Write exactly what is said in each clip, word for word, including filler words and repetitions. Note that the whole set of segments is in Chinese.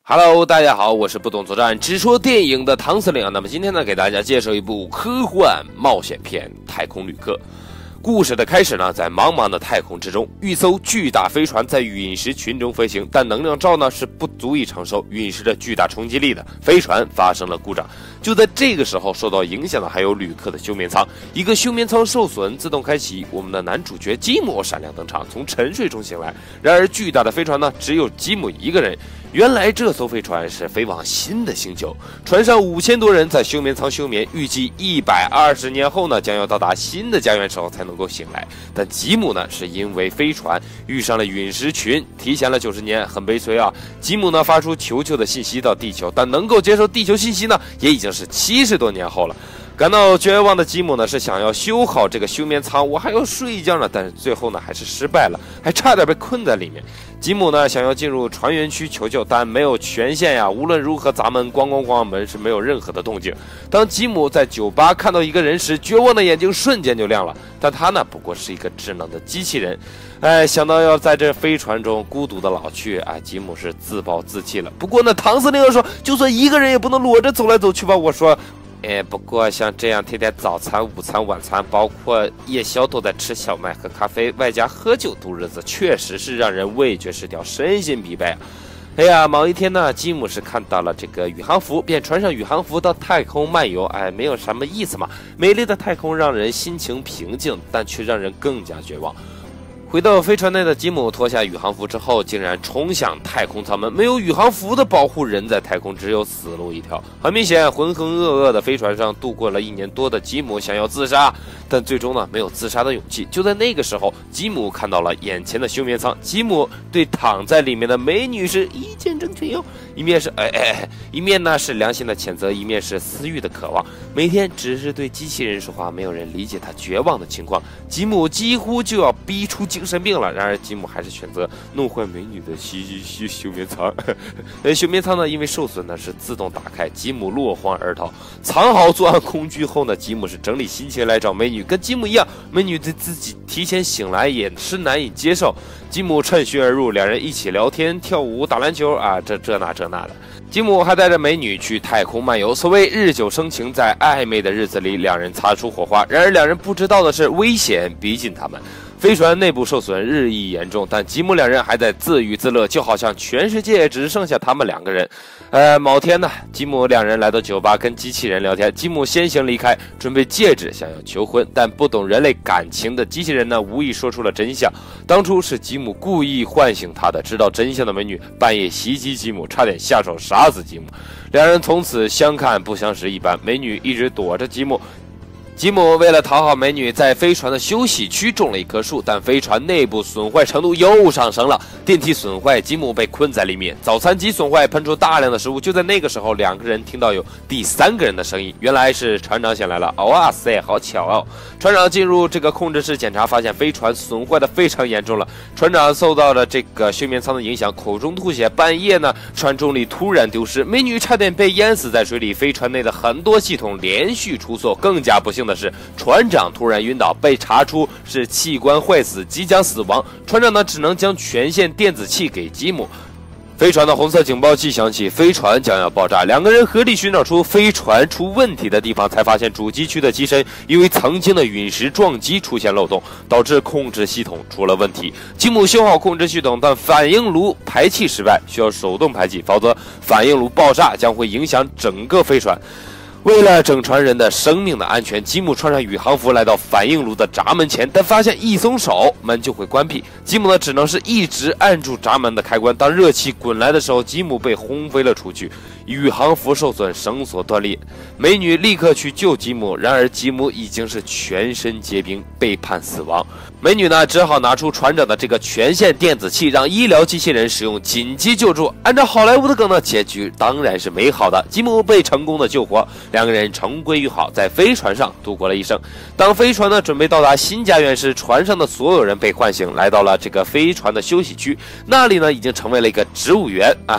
Hello， 大家好，我是不懂作战只说电影的唐司令。那么今天呢，给大家介绍一部科幻冒险片《太空旅客》。故事的开始呢，在茫茫的太空之中，一艘巨大飞船在陨石群中飞行，但能量罩呢是不足以承受陨石的巨大冲击力的，飞船发生了故障。就在这个时候，受到影响的还有旅客的休眠舱，一个休眠舱受损，自动开启，我们的男主角吉姆闪亮登场，从沉睡中醒来。然而巨大的飞船呢，只有吉姆一个人。原来这艘飞船是飞往新的星球，船上五千多人在休眠舱休眠，预计一百二十年后呢，将要到达新的家园时候才能够醒来。但吉姆呢，是因为飞船遇上了陨石群，提前了九十年，很悲催啊。吉姆呢发出求救的信息到地球，但能够接受地球信息呢，也已经是七十多年后了。感到绝望的吉姆呢，是想要修好这个休眠舱，我还要睡一觉呢，但是最后呢，还是失败了，还差点被困在里面。吉姆呢，想要进入船员区求救，但没有权限呀。无论如何砸门，咣咣咣，门是没有任何的动静。当吉姆在酒吧看到一个人时，绝望的眼睛瞬间就亮了。但他呢，不过是一个智能的机器人。哎，想到要在这飞船中孤独的老去，哎，吉姆是自暴自弃了。不过呢，唐司令说，就算一个人也不能裸着走来走去吧。我说。哎，不过像这样天天早餐、午餐、晚餐，包括夜宵都在吃小麦和咖啡，外加喝酒度日子，确实是让人味觉失调，身心疲惫啊！哎呀，某一天呢，吉姆是看到了这个宇航服，便穿上宇航服到太空漫游。哎，没有什么意思嘛。美丽的太空让人心情平静，但却让人更加绝望。回到飞船内的吉姆脱下宇航服之后，竟然冲向太空舱门。没有宇航服的保护，人在太空只有死路一条。很明显，浑浑噩噩的飞船上度过了一年多的吉姆想要自杀，但最终呢没有自杀的勇气。就在那个时候，吉姆看到了眼前的休眠舱，吉姆对躺在里面的美女是一见钟情哟。一面是哎哎哎，一面呢是良心的谴责，一面是私欲的渴望。每天只是对机器人说话，没有人理解他绝望的情况。吉姆几乎就要逼出精神病了。然而吉姆还是选择弄坏美女的休休休眠舱。呃，休眠舱呢因为受损呢是自动打开，吉姆落荒而逃。藏好作案工具后呢，吉姆是整理心情来找美女。跟吉姆一样，美女对自己提前醒来也是难以接受。吉姆趁虚而入，两人一起聊天、跳舞、打篮球啊，这这那这那的。吉姆还带着美女去太空漫游。所谓日久生情，在暧昧的日子里，两人擦出火花。然而两人不知道的是，危险逼近他们。飞船内部受损日益严重，但吉姆两人还在自娱自乐，就好像全世界只剩下他们两个人。呃，某天呢，吉姆两人来到酒吧跟机器人聊天，吉姆先行离开，准备戒指想要求婚，但不懂人类感情的机器人呢，无意说出了真相。当初是吉姆故意唤醒他的，知道真相的美女半夜袭击吉姆，差点下手杀死吉姆。两人从此相看不相识一般，美女一直躲着吉姆。吉姆为了讨好美女，在飞船的休息区种了一棵树，但飞船内部损坏程度又上升了，电梯损坏，吉姆被困在里面，早餐机损坏，喷出大量的食物。就在那个时候，两个人听到有第三个人的声音，原来是船长醒来了。哦哇塞，好巧哦！船长进入这个控制室检查，发现飞船损坏的非常严重了。船长受到了这个休眠舱的影响，口中吐血。半夜呢，船重力突然丢失，美女差点被淹死在水里。飞船内的很多系统连续出错，更加不幸的是，船长突然晕倒，被查出是器官坏死，即将死亡。船长呢，只能将全线电子器给吉姆。飞船的红色警报器响起，飞船将要爆炸。两个人合力寻找出飞船出问题的地方，才发现主机区的机身因为曾经的陨石撞击出现漏洞，导致控制系统出了问题。吉姆修好控制系统，但反应炉排气失败，需要手动排气，否则反应炉爆炸将会影响整个飞船。为了整船人的生命的安全，吉姆穿上宇航服来到反应炉的闸门前，但发现一松手门就会关闭。吉姆呢只能是一直按住闸门的开关。当热气滚来的时候，吉姆被轰飞了出去，宇航服受损，绳索断裂。美女立刻去救吉姆，然而吉姆已经是全身结冰，被判死亡。美女呢只好拿出船长的这个全线电子器，让医疗机器人使用紧急救助。按照好莱坞的梗呢，结局当然是美好的，吉姆被成功的救活。两个人重归于好，在飞船上度过了一生。当飞船呢准备到达新家园时，船上的所有人被唤醒，来到了这个飞船的休息区。那里呢已经成为了一个植物园啊。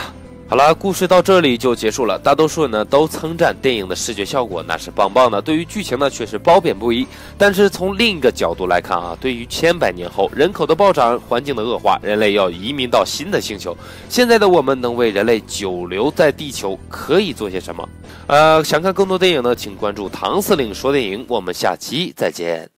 好了，故事到这里就结束了。大多数人呢都称赞电影的视觉效果那是棒棒的，对于剧情呢却是褒贬不一。但是从另一个角度来看啊，对于千百年后人口的暴涨、环境的恶化，人类要移民到新的星球，现在的我们能为人类久留在地球可以做些什么？呃，想看更多电影呢，请关注唐司令说电影，我们下期再见。